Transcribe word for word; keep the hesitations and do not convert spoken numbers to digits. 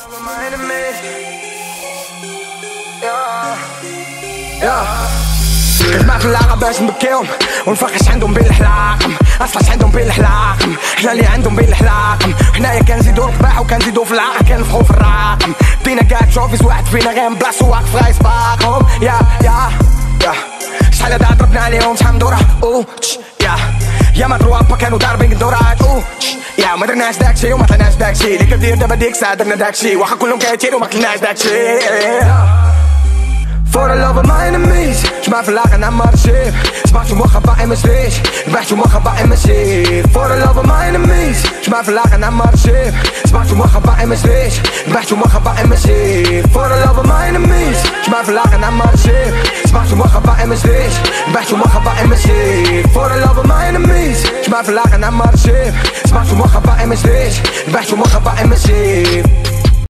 نجمع في اللعبة باش نبكيهم ونفرقش عندهم بالحلاقم، اصلاش عندهم بالحلاقم، حنا اللي عندهم بالحلاقم، حنايا كنزيدو القباح وكنزيدو في العقل كنفخو في الراقم، بدينا كاع تشوفيس واحد فينا غير من بلاصتو واقف رايس باقهم. يا يا يا شحال هدا ضربنا عليهم شحال من دورة او يا يا ما تروابا كانوا ضاربين الدورات او يا ما درناش داكشي وما طلعناش داكشي اللي كدير دابا ديك الساعة درنا داكشي واخا كلهم كيتيرو وما كلناش داكشي. For the love of my enemies جمع في اللاغة نعمر الشيب سمعتو موخا باقي مسليش ربحتو موخا باقي مسيب. For the love of my enemies جمع في اللاغة نعمر الشيب سمعتو موخا باقي مسليش ربحتو موخا باقي مسيب. For the love of my enemies جمع في اللاغة نعمر الشيب سمعتو موخا باقي مسليش ربحتو موخا باقي مسيب. For the love of my enemies جمع في اللاغة نعمر الشيب سمعتو موخا باقي مسليش ربحتو موخا باقي مسيب.